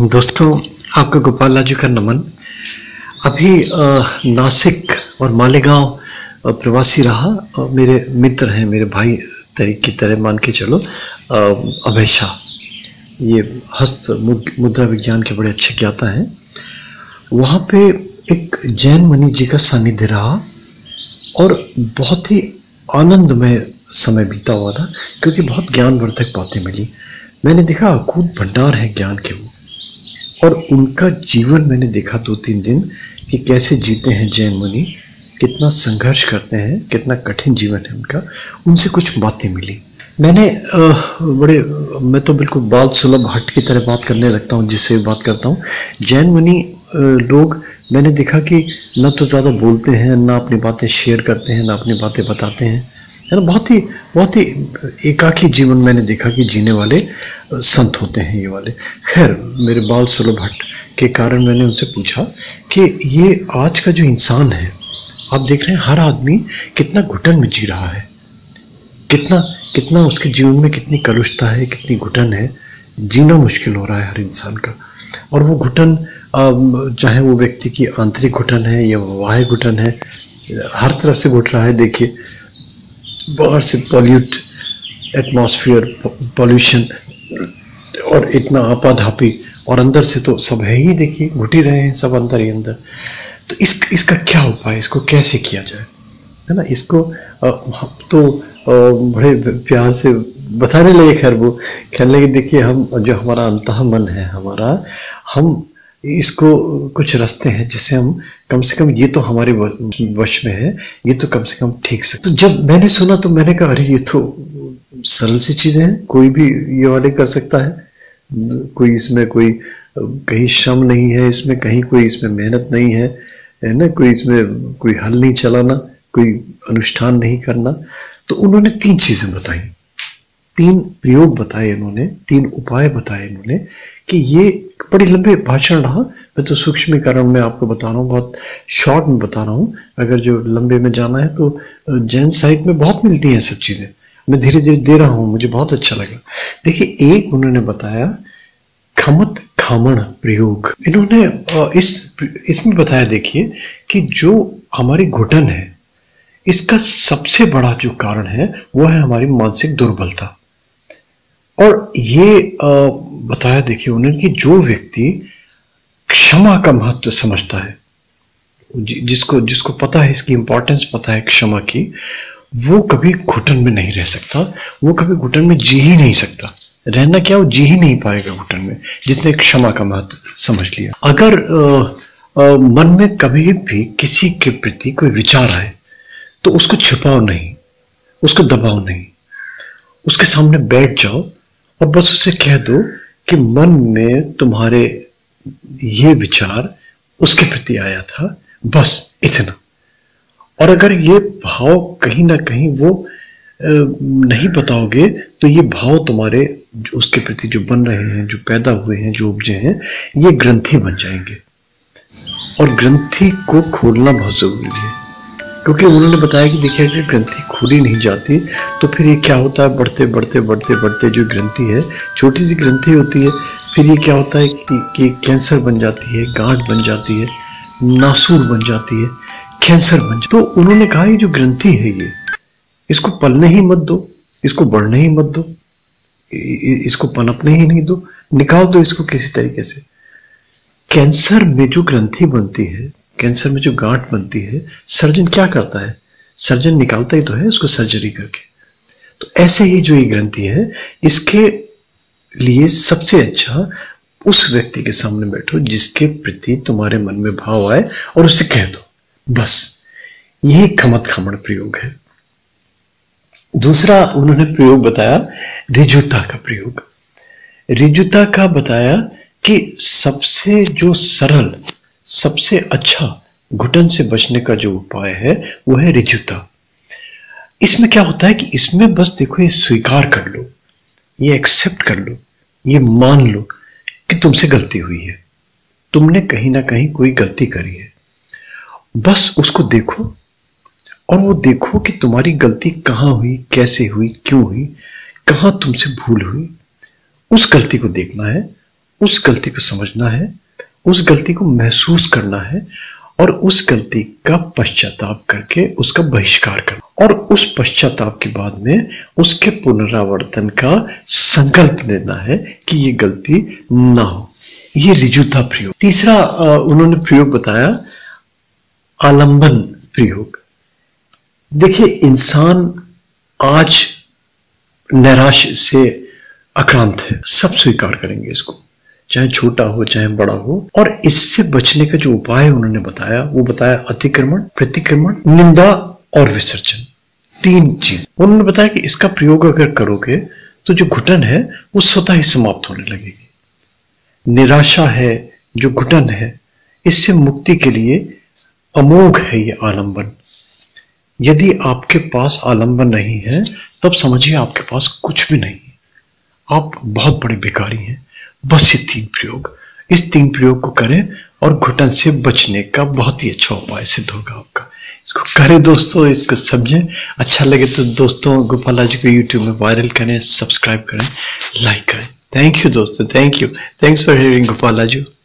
दोस्तों, आपका गोपाल लाजू का नमन। अभी नासिक और मालेगांव प्रवासी रहा। मेरे मित्र हैं, मेरे भाई की तरह मान के चलो। अभय शाह, ये हस्त मुद्रा विज्ञान के बड़े अच्छे ज्ञाता हैं। वहाँ पे एक जैन मुनि जी का सानिध्य रहा और बहुत ही आनंदमय समय बीता हुआ था, क्योंकि बहुत ज्ञानवर्धक बातें मिली। मैंने देखा अकूत भंडार है ज्ञान के वो, और उनका जीवन मैंने देखा 2-3 दिन कि कैसे जीते हैं जैन मुनि, कितना संघर्ष करते हैं, कितना कठिन जीवन है उनका। उनसे कुछ बातें मिली। मैं तो बिल्कुल बाल सुलभ हट की तरह बात करने लगता हूँ जिससे बात करता हूँ। जैन मुनि लोग मैंने देखा कि न तो ज़्यादा बोलते हैं, ना अपनी बातें शेयर करते हैं, ना अपनी बातें बताते हैं, है ना। बहुत ही एकाकी जीवन मैंने देखा कि जीने वाले संत होते हैं ये वाले। खैर, मेरे बाल सुलभ हट के कारण मैंने उनसे पूछा कि ये आज का जो इंसान है, आप देख रहे हैं हर आदमी कितना घुटन में जी रहा है, कितना उसके जीवन में कितनी कलुषता है, कितनी घुटन है, जीना मुश्किल हो रहा है हर इंसान का। और वो घुटन चाहे वो व्यक्ति की आंतरिक घुटन है या बाह्य घुटन है, हर तरफ से घुट रहा है। देखिए, बाहर से पॉल्यूट एटमॉस्फेयर, पॉल्यूशन और इतना आपाधापी, और अंदर से तो सब है ही, देखिए घुट ही रहे हैं सब अंदर ही अंदर। तो इसका क्या उपाय, इसको कैसे किया जाए, है ना। इसको तो बड़े प्यार से बताने लगे। खैर वो कहने लगे, देखिए हम जो हमारा अंतः मन है हमारा, हम इसको कुछ रास्ते हैं जिससे हम कम से कम, ये तो हमारे वश में है, ये तो कम से कम ठीक से। तो जब मैंने सुना तो मैंने कहा, अरे ये तो सरल सी चीजें हैं, कोई भी ये वाले कर सकता है। कोई इसमें कोई कहीं श्रम नहीं है, इसमें कहीं कोई इसमें मेहनत नहीं है, है ना। कोई इसमें कोई हल नहीं चलाना, कोई अनुष्ठान नहीं करना। तो उन्होंने 3 चीजें बताई, 3 प्रयोग बताए इन्होंने, 3 उपाय बताए इन्होंने। कि ये बड़ी लंबे भाषण रहा, मैं तो सूक्ष्मीकरण में आपको बता रहा हूँ, बहुत शॉर्ट में बता रहा हूँ। अगर जो लंबे में जाना है तो जैन साहित्य में बहुत मिलती हैं सब चीजें, मैं धीरे धीरे दे रहा हूँ, मुझे बहुत अच्छा लगा। देखिए, एक उन्होंने बताया खमत खामण प्रयोग। इन्होंने इसमें बताया, देखिए कि जो हमारी घुटन है, इसका सबसे बड़ा जो कारण है वो है हमारी मानसिक दुर्बलता। और ये बताया, देखिए उन्होंने, कि जो व्यक्ति क्षमा का महत्व समझता है, जिसको पता है, इसकी इंपॉर्टेंस पता है क्षमा की, वो कभी घुटन में नहीं रह सकता, वो कभी घुटन में जी ही नहीं सकता। रहना क्या, वो जी ही नहीं पाएगा घुटन में, जिसने क्षमा का महत्व समझ लिया। अगर मन में कभी भी किसी के प्रति कोई विचार आए तो उसको छिपाओ नहीं, उसको दबाओ नहीं, उसके सामने बैठ जाओ और बस उसे कह दो कि मन में तुम्हारे ये विचार उसके प्रति आया था, बस इतना। और अगर ये भाव कहीं ना कहीं वो नहीं बताओगे तो ये भाव तुम्हारे उसके प्रति जो बन रहे हैं, जो पैदा हुए हैं, जो उपजे हैं, ये ग्रंथि बन जाएंगे। और ग्रंथि को खोलना बहुत जरूरी है, क्योंकि उन्होंने बताया कि देखिए, अगर ग्रंथि खोली नहीं जाती तो फिर ये क्या होता है, बढ़ते बढ़ते बढ़ते बढ़ते जो ग्रंथि है, छोटी सी ग्रंथि होती है, फिर ये क्या होता है कि कैंसर बन जाती है, गांठ बन जाती है, नासूर बन जाती है, कैंसर बन जाती है। तो उन्होंने कहा, ये जो ग्रंथि है, ये इसको पलने ही मत दो, इसको बढ़ने ही मत दो, इसको पनपने ही नहीं दो, निकाल दो इसको किसी तरीके से। कैंसर में जो ग्रंथि बनती है, कैंसर में जो गांठ बनती है, सर्जन क्या करता है, सर्जन निकालता ही तो है उसको सर्जरी करके। तो ऐसे ही जो ये ग्रंथि है, इसके लिए सबसे अच्छा उस व्यक्ति के सामने बैठो जिसके प्रति तुम्हारे मन में भाव आए और उसे कह दो, बस। यही खमत खामण प्रयोग है। दूसरा उन्होंने प्रयोग बताया ऋजुता का प्रयोग। ऋजुता का बताया कि सबसे जो सरल, सबसे अच्छा घुटन से बचने का जो उपाय है वो है ऋजुता। इसमें क्या होता है कि इसमें बस देखो, ये स्वीकार कर लो, ये एक्सेप्ट कर लो, ये मान लो कि तुमसे गलती हुई है, तुमने कहीं ना कहीं कोई गलती करी है। बस उसको देखो और वो देखो कि तुम्हारी गलती कहाँ हुई, कैसे हुई, क्यों हुई, कहाँ तुमसे भूल हुई। उस गलती को देखना है, उस गलती को समझना है, उस गलती को महसूस करना है और उस गलती का पश्चाताप करके उसका बहिष्कार करना और उस पश्चाताप के बाद में उसके पुनरावर्तन का संकल्प लेना है कि ये गलती ना हो। ये ऋजुता प्रयोग। तीसरा उन्होंने प्रयोग बताया आलंबन प्रयोग। देखिए, इंसान आज नैराश से आक्रांत है, सब स्वीकार करेंगे इसको, चाहे छोटा हो चाहे बड़ा हो। और इससे बचने का जो उपाय उन्होंने बताया वो बताया अतिक्रमण, प्रतिक्रमण, निंदा और विसर्जन। 3 चीज उन्होंने बताया कि इसका प्रयोग अगर करोगे तो जो घुटन है वो स्वतः ही समाप्त होने लगेगी। निराशा है, जो घुटन है, इससे मुक्ति के लिए अमोघ है ये आलंबन। यदि आपके पास आलंबन नहीं है तब समझिए आपके पास कुछ भी नहीं है, आप बहुत बड़े भिखारी हैं। बस ये 3 प्रयोग, इस 3 प्रयोग को करें और घुटन से बचने का बहुत ही अच्छा उपाय सिद्ध होगा आपका। इसको करें दोस्तों, इसको समझें। अच्छा लगे तो दोस्तों गोपालाजी को यूट्यूब में वायरल करें, सब्सक्राइब करें, लाइक करें। थैंक यू दोस्तों, thank you, thanks for hearing गोपालाजी।